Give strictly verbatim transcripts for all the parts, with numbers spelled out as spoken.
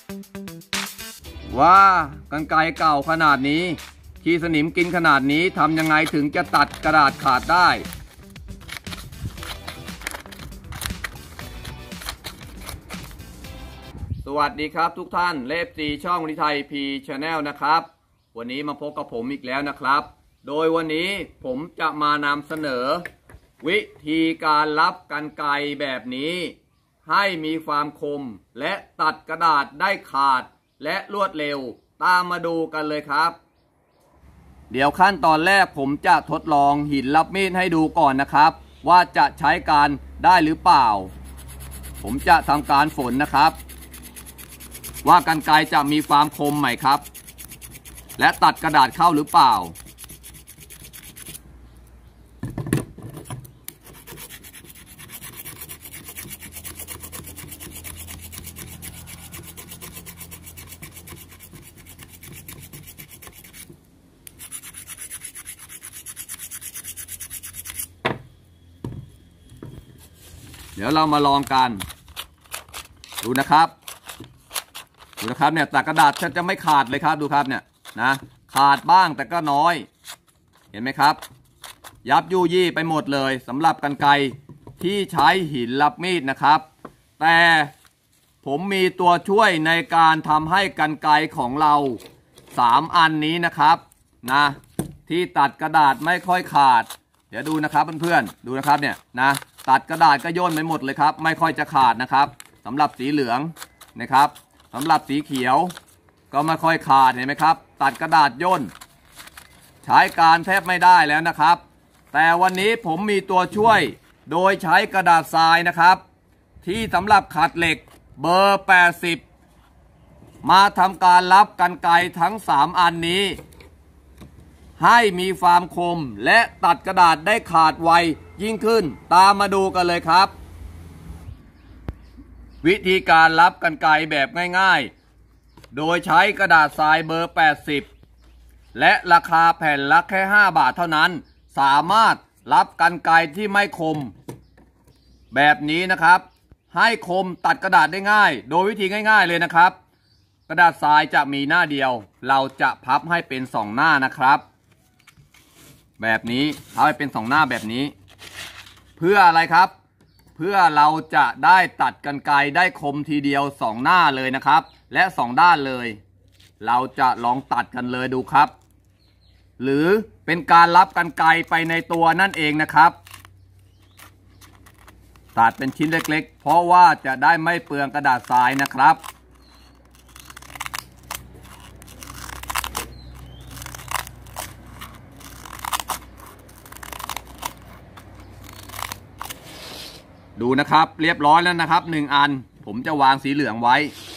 ว่ากรรไกรเก่าขนาดนี้ขี้สนิมกินขนาดนี้ทำยังไงถึงจะตัดกระดาษขาดได้สวัสดีครับทุกท่านเลฟซีช่องวิทัยพีชาแนลนะครับวันนี้มาพบกับผมอีกแล้วนะครับโดยวันนี้ผมจะมานำเสนอวิธีการรับกรรไกรแบบนี้ให้มีความคมและตัดกระดาษได้ขาดและรวดเร็วตามมาดูกันเลยครับเดี๋ยวขั้นตอนแรกผมจะทดลองหินรับมีดให้ดูก่อนนะครับว่าจะใช้การได้หรือเปล่าผมจะทำการฝนนะครับว่ากรรไกรจะมีความคมไหมครับและตัดกระดาษเข้าหรือเปล่าเดี๋ยวเรามาลองกันดูนะครับดูนะครับเนี่ยตัดกระดาษจะไม่ขาดเลยครับดูครับเนี่ยนะขาดบ้างแต่ก็น้อยเห็นไหมครับยับยุยี่ไปหมดเลยสำหรับกรรไกรที่ใช้หินรับมีดนะครับแต่ผมมีตัวช่วยในการทำให้กรรไกรของเราสามอันนี้นะครับนะที่ตัดกระดาษไม่ค่อยขาดเดี๋ยวดูนะครับเพื่อนๆดูนะครับเนี่ยนะตัดกระดาษก็ย่นไปหมดเลยครับไม่ค่อยจะขาดนะครับสำหรับสีเหลืองนะครับสำหรับสีเขียวก็ไม่ค่อยขาดเห็นไหมครับตัดกระดาษย่นใช้การแทบไม่ได้แล้วนะครับแต่วันนี้ผมมีตัวช่วยโดยใช้กระดาษทรายนะครับที่สำหรับขัดเหล็กเบอร์แปดสิบมาทำการรับกรรไกรทั้งสามอันนี้ให้มีความคมและตัดกระดาษได้ขาดไวยิ่งขึ้นตามมาดูกันเลยครับวิธีการรับกรรไกรแบบง่ายๆโดยใช้กระดาษทรายเบอร์แปดสิบและราคาแผ่นละแค่ห้าบาทเท่านั้นสามารถรับกรรไกรที่ไม่คมแบบนี้นะครับให้คมตัดกระดาษได้ง่ายโดยวิธีง่ายๆเลยนะครับกระดาษทรายจะมีหน้าเดียวเราจะพับให้เป็นสองหน้านะครับแบบนี้พับให้เป็นสองหน้าแบบนี้เพื่ออะไรครับเพื่อเราจะได้ตัดกรรไกรได้คมทีเดียวสองหน้าเลยนะครับและสองด้านเลยเราจะลองตัดกันเลยดูครับหรือเป็นการรับกรรไกรไปในตัวนั่นเองนะครับตัดเป็นชิ้นเล็กๆเพราะว่าจะได้ไม่เปลืองกระดาษทรายนะครับดูนะครับเรียบร้อยแล้วนะครับหนึ่งอันผมจะวางสีเหลืองไว้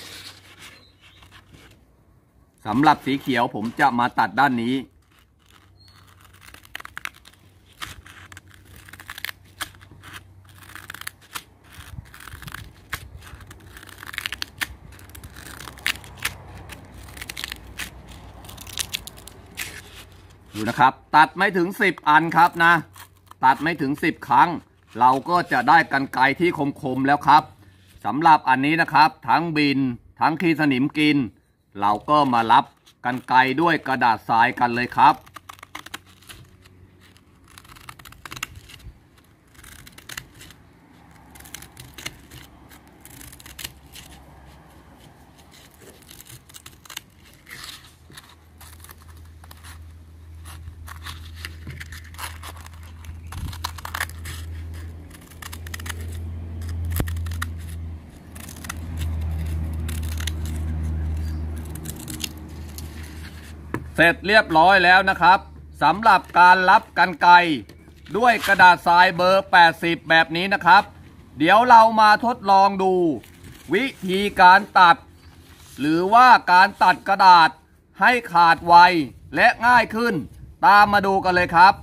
สำหรับสีเขียวผมจะมาตัดด้านนี้ดูนะครับตัดไม่ถึงสิบอันครับนะตัดไม่ถึงสิบครั้งเราก็จะได้กรรไกรที่คมๆแล้วครับสำหรับอันนี้นะครับทั้งบินทั้งขี้สนิมกินเราก็มารับกรรไกรด้วยกระดาษทรายกันเลยครับเสร็จเรียบร้อยแล้วนะครับสำหรับการรับกรรไกรด้วยกระดาษทรายเบอร์แปดสิบแบบนี้นะครับเดี๋ยวเรามาทดลองดูวิธีการตัดหรือว่าการตัดกระดาษให้ขาดไวและง่ายขึ้นตามมาดูกันเลยครับ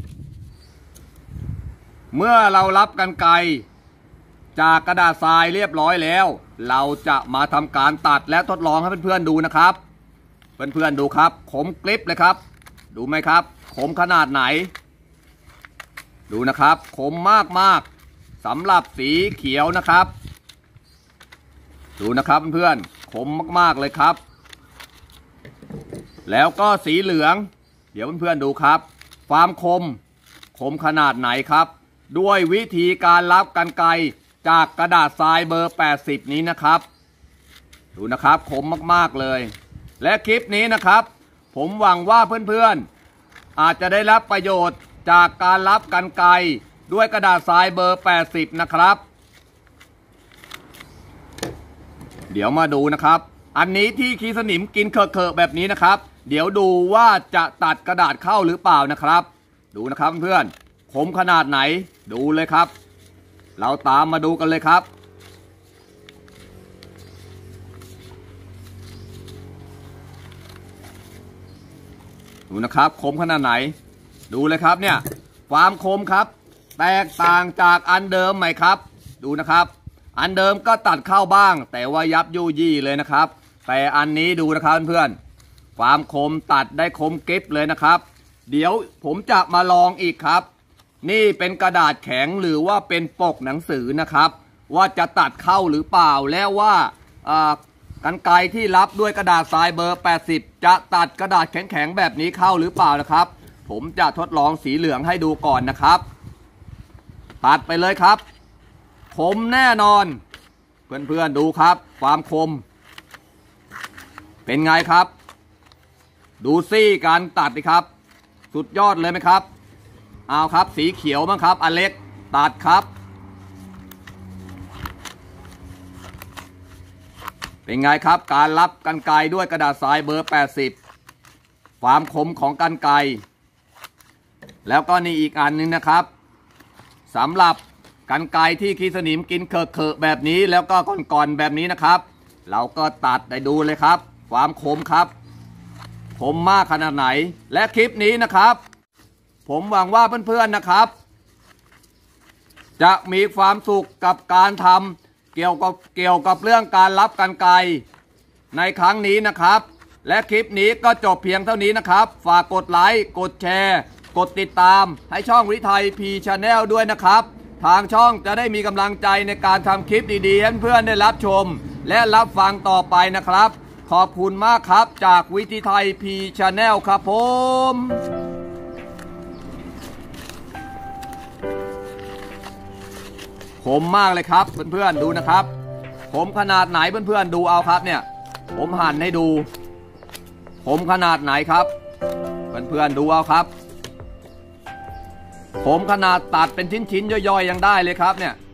เมื่อเรารับกรรไกรจากกระดาษทรายเรียบร้อยแล้วเราจะมาทำการตัดและทดลองให้เพื่อนๆดูนะครับเพื่อนๆดูครับคมกริบเลยครับดูไหมครับคมขนาดไหนดูนะครับคมมากๆสำหรับสีเขียวนะครับดูนะครับเพื่อนๆคมมากๆเลยครับแล้วก็สีเหลืองเดี๋ยวเพื่อนๆดูครับความคมคมขนาดไหนครับด้วยวิธีการรับกรรไกรจากกระดาษทรายเบอร์แปดสิบนี้นะครับดูนะครับคมมากๆเลยและคลิปนี้นะครับผมหวังว่าเพื่อนๆอาจจะได้รับประโยชน์จากการรับกรรไกรด้วยกระดาษทรายเบอร์แปดสิบนะครับเดี๋ยวมาดูนะครับอันนี้ที่ขีสนิมกินเคอะๆแบบนี้นะครับเดี๋ยวดูว่าจะตัดกระดาษเข้าหรือเปล่านะครับดูนะครับเพื่อนคมขนาดไหนดูเลยครับเราตามมาดูกันเลยครับดูนะครับคมขนาดไหนดูเลยครับเนี่ยความคมครับแตกต่างจากอันเดิมไหมครับดูนะครับอันเดิมก็ตัดเข้าบ้างแต่ว่ายับยุยี่เลยนะครับแต่อันนี้ดูนะครับเพื่อนความคมตัดได้คมกริบเลยนะครับเดี๋ยวผมจะมาลองอีกครับนี่เป็นกระดาษแข็งหรือว่าเป็นปกหนังสือนะครับว่าจะตัดเข้าหรือเปล่าแล้วว่ากรรไกรที่รับด้วยกระดาษทรายเบอร์แปดสิบจะตัดกระดาษแข็งๆแบบนี้เข้าหรือเปล่านะครับผมจะทดลองสีเหลืองให้ดูก่อนนะครับตัดไปเลยครับคมแน่นอนเพื่อนๆดูครับความคมเป็นไงครับดูซี่การตัดดิครับสุดยอดเลยไหมครับเอาครับสีเขียวมั้งครับอเล็กตัดครับเป็นไงครับการรับกรรไกรด้วยกระดาษทรายเบอร์แปดสิบความคมของกรรไกรแล้วก็นี่อีกอันนึงนะครับสำหรับกรรไกรที่ขีสนิมกินเคอะๆแบบนี้แล้วก็ก่อนๆแบบนี้นะครับเราก็ตัดได้ดูเลยครับความคมครับคมมากขนาดไหนและคลิปนี้นะครับผมหวังว่าเพื่อนๆนะครับจะมีความสุขกับการทำเกี่ยวกับเกี่ยวกับเรื่องการรับกรรไกรในครั้งนี้นะครับและคลิปนี้ก็จบเพียงเท่านี้นะครับฝากกดไลค์กดแชร์กดติดตามให้ช่องวิไทยพีชาแนลด้วยนะครับทางช่องจะได้มีกำลังใจในการทำคลิปดีๆให้เพื่อนได้รับชมและรับฟังต่อไปนะครับขอบคุณมากครับจากวิธีไทยพีชาแนลครับผมคมมากเลยครับเพื่อนๆดูนะครับคมขนาดไหนเพื่อนๆดูเอาครับเนี่ยผมหั่นให้ดูคมขนาดไหนครับเพื่อนๆดูเอาครับคมขนาดตัดเป็นชิ้นๆย่อยๆยังได้เลยครับเนี่ย